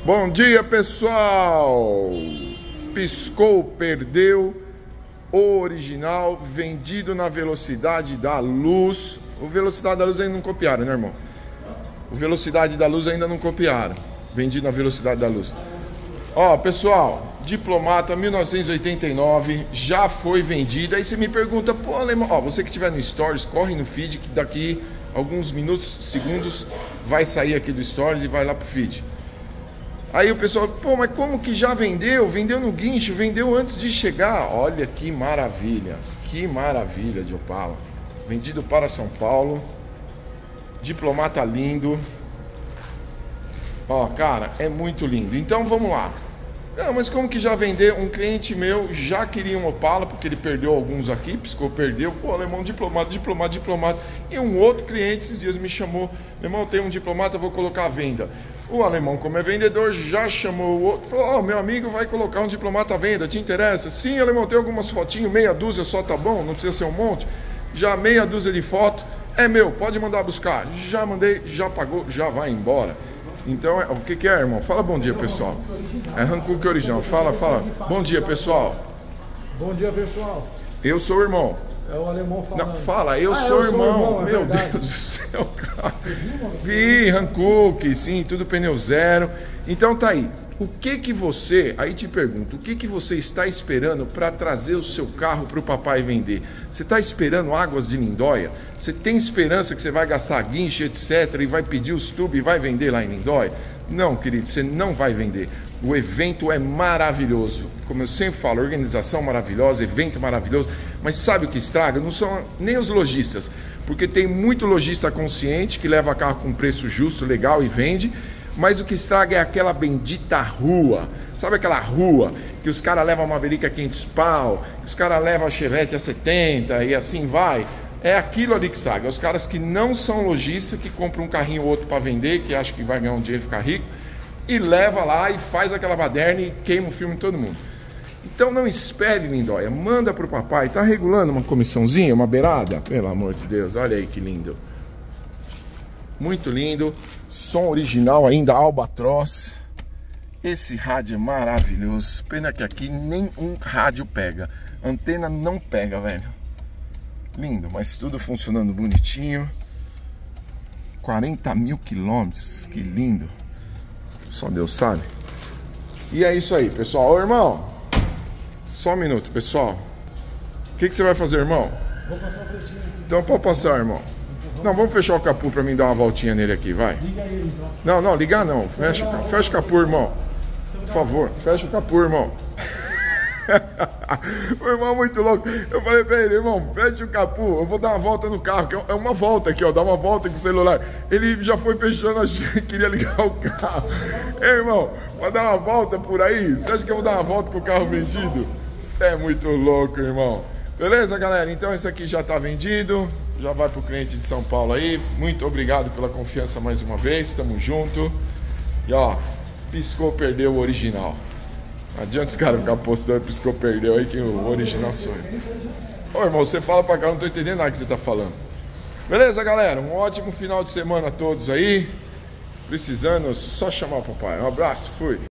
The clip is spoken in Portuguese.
Bom dia, pessoal! Piscou, perdeu, o original, vendido na velocidade da luz. O velocidade da luz ainda não copiaram, né, irmão? O velocidade da luz ainda não copiaram. Vendido na velocidade da luz. Ó, pessoal, Diplomata 1989 já foi vendido. Aí você me pergunta, pô, alemão, ó, você que estiver no Stories, corre no feed que daqui alguns minutos, segundos, vai sair aqui do Stories e vai lá pro feed. Aí o pessoal, pô, mas como que já vendeu? Vendeu no guincho, vendeu antes de chegar. Olha que maravilha de Opala. Vendido para São Paulo. Diplomata lindo. Ó, cara, é muito lindo. Então vamos lá. Não, mas como que já vendeu? Um cliente meu já queria um Opala, porque ele perdeu alguns aqui, piscou, perdeu. Pô, alemão, diplomata. E um outro cliente esses dias me chamou. Meu irmão, tem um diplomata, vou colocar à venda. O alemão, como é vendedor, já chamou o outro, falou, ó, meu amigo vai colocar um diplomata à venda, te interessa? Sim, alemão, tem algumas fotinhos, meia dúzia só tá bom, não precisa ser um monte. Já meia dúzia de foto, é meu, pode mandar buscar. Já mandei, já pagou, já vai embora. Então, o que é, irmão? Fala bom dia, pessoal. É Hankook original, fala. Bom dia, pessoal. Bom dia, pessoal. Eu sou o irmão. É o alemão falando. Não, fala, eu sou o irmão. Meu Deus do céu, cara. Vi, Hankook, sim, tudo pneu zero. Então tá aí. O que você, aí te pergunto, o que você está esperando para trazer o seu carro para o papai vender? Você está esperando Águas de Lindóia? Você tem esperança que você vai gastar guincho, etc, e vai pedir os tubos e vai vender lá em Lindóia? Não, querido, você não vai vender. O evento é maravilhoso. Como eu sempre falo, organização maravilhosa, evento maravilhoso. Mas sabe o que estraga? Não são nem os lojistas. Porque tem muito lojista consciente que leva carro com preço justo, legal e vende. Mas o que estraga é aquela bendita rua. Sabe aquela rua que os caras levam a Maverick a 500 pau, que os caras levam a Chevette a 70 e assim vai? É aquilo ali que estraga. Os caras que não são lojistas, que compram um carrinho ou outro para vender, que acham que vai ganhar um dinheiro e ficar rico, e leva lá e faz aquela baderna e queima o filme de todo mundo. Então não espere, Lindóia. Manda pro papai. Tá regulando uma comissãozinha, uma beirada? Pelo amor de Deus, olha aí que lindo. Muito lindo. Som original ainda, Albatroz. Esse rádio é maravilhoso. Pena que aqui nenhum rádio pega. Antena não pega, velho. Lindo, mas tudo funcionando bonitinho. 40 mil quilômetros. Que lindo. Só Deus sabe. E é isso aí, pessoal. Ô, irmão. Só um minuto, pessoal. O que você vai fazer, irmão? Vou passar o pretinho aqui. Então pode passar, irmão. Não, vamos fechar o capô pra mim dar uma voltinha nele aqui, vai. Liga ele, então. Não, ligar não. Fecha o capô, irmão. Por favor, fecha o capô, irmão. O irmão é muito louco. Eu falei pra ele, irmão, fecha o capô. Eu vou dar uma volta no carro, que é uma volta aqui, ó. Dá uma volta com o celular. Ele já foi fechando, queria ligar o carro. Ei, irmão, vai dar uma volta por aí? Você acha que eu vou dar uma volta com o carro vendido? Você é muito louco, irmão. Beleza, galera? Então esse aqui já tá vendido. Já vai pro cliente de São Paulo aí. Muito obrigado pela confiança mais uma vez. Tamo junto. E ó, piscou, perdeu o original. Não adianta os caras ficar postando piscou, perdeu aí, que o original sou eu. Ô, irmão, você fala pra cá, não tô entendendo nada que você tá falando. Beleza, galera? Um ótimo final de semana a todos aí. Precisando, só chamar o papai. Um abraço, fui.